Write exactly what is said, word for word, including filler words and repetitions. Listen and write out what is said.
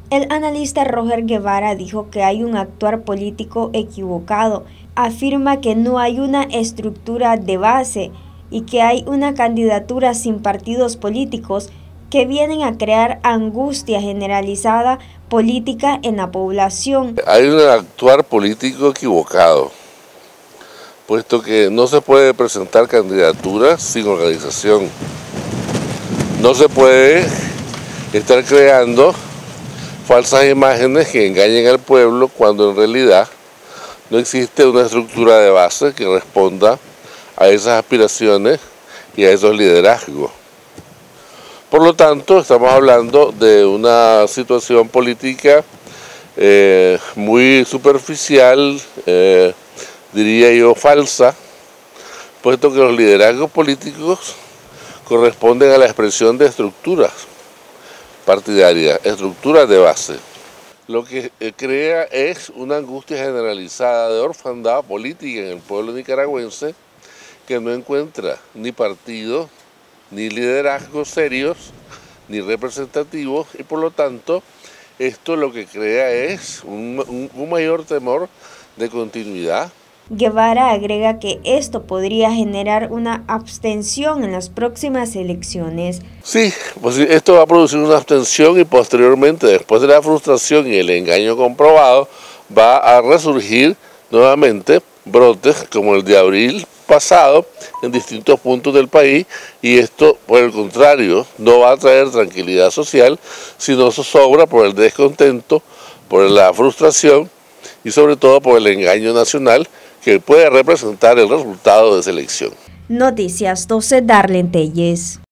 El analista Roger Guevara dijo que hay un actuar político equivocado. Afirma que no hay una estructura de base y que hay una candidatura sin partidos políticos que vienen a crear angustia generalizada política en la población. Hay un actuar político equivocado, puesto que no se puede presentar candidaturas sin organización. No se puede estar creando falsas imágenes que engañen al pueblo cuando en realidad no existe una estructura de base que responda a esas aspiraciones y a esos liderazgos. Por lo tanto, estamos hablando de una situación política eh, muy superficial, eh, diría yo falsa, puesto que los liderazgos políticos corresponden a la expresión de estructuras partidarias, estructuras de base. Lo que crea es una angustia generalizada de orfandad política en el pueblo nicaragüense que no encuentra ni partidos, ni liderazgos serios, ni representativos, y por lo tanto esto lo que crea es un, un, un mayor temor de continuidad. Guevara agrega que esto podría generar una abstención en las próximas elecciones. Sí, pues esto va a producir una abstención y posteriormente, después de la frustración y el engaño comprobado, va a resurgir nuevamente brotes como el de abril pasado en distintos puntos del país, y esto, por el contrario, no va a traer tranquilidad social, sino zozobra por el descontento, por la frustración y sobre todo por el engaño nacional que puede representar el resultado de esa elección. Noticias doce, Darlene Telles.